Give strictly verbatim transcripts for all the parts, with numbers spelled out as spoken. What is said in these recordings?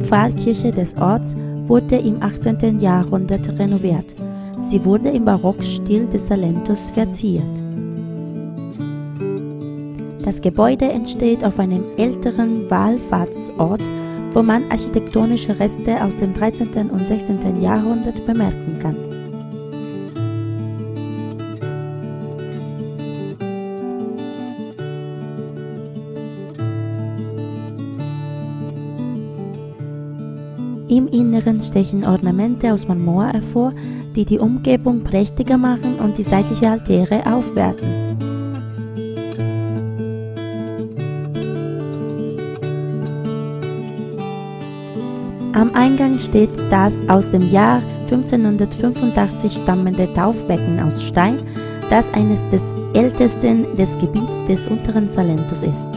Pfarrkirche des Orts wurde im achtzehnten Jahrhundert renoviert. Sie wurde im Barockstil des Salentos verziert. Das Gebäude entsteht auf einem älteren Wallfahrtsort, wo man architektonische Reste aus dem dreizehnten und sechzehnten Jahrhundert bemerken kann. Im Inneren stechen Ornamente aus Marmor hervor, die die Umgebung prächtiger machen und die seitlichen Altäre aufwerten. Am Eingang steht das aus dem Jahr fünfzehnhundertfünfundachtzig stammende Taufbecken aus Stein, das eines des ältesten des Gebiets des unteren Salentos ist.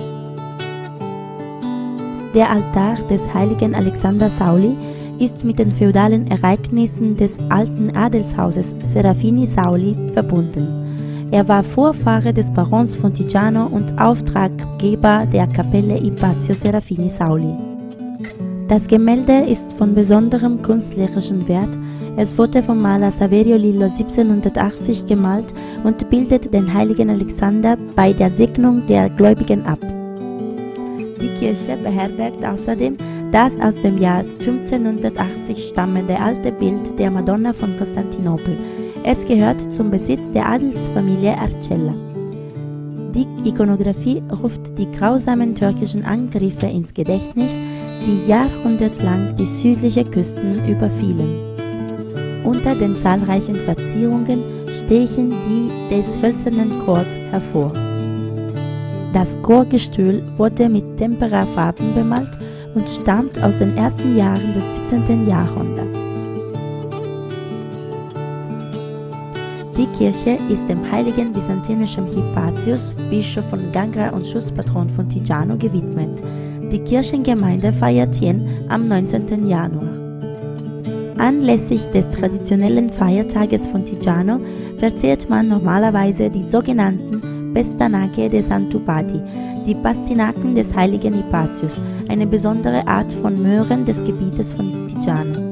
Der Altar des heiligen Alexander Sauli ist mit den feudalen Ereignissen des alten Adelshauses Serafini Sauli verbunden. Er war Vorfahre des Barons von Tigiano und Auftraggeber der Kapelle Ipazio Serafini Sauli. Das Gemälde ist von besonderem künstlerischen Wert. Es wurde vom Maler Saverio Lillo siebzehnhundertachtzig gemalt und bildet den heiligen Alexander bei der Segnung der Gläubigen ab. Die Kirche beherbergt außerdem das aus dem Jahr fünfzehnhundertachtzig stammende alte Bild der Madonna von Konstantinopel. Es gehört zum Besitz der Adelsfamilie Arcella. Die Ikonographie ruft die grausamen türkischen Angriffe ins Gedächtnis, die jahrhundertelang die südliche Küsten überfielen. Unter den zahlreichen Verzierungen stechen die des hölzernen Chors hervor. Das Chorgestühl wurde mit Temperafarben bemalt und stammt aus den ersten Jahren des siebzehnten Jahrhunderts. Die Kirche ist dem heiligen byzantinischen Hypatius, Bischof von Gangra und Schutzpatron von Tigiano, gewidmet. Die Kirchengemeinde feiert ihn am neunzehnten Januar. Anlässlich des traditionellen Feiertages von Tigiano verzehrt man normalerweise die sogenannten Pestanache de Sant'Upati, die Pastinaken des heiligen Hypatius, eine besondere Art von Möhren des Gebietes von Tigiano.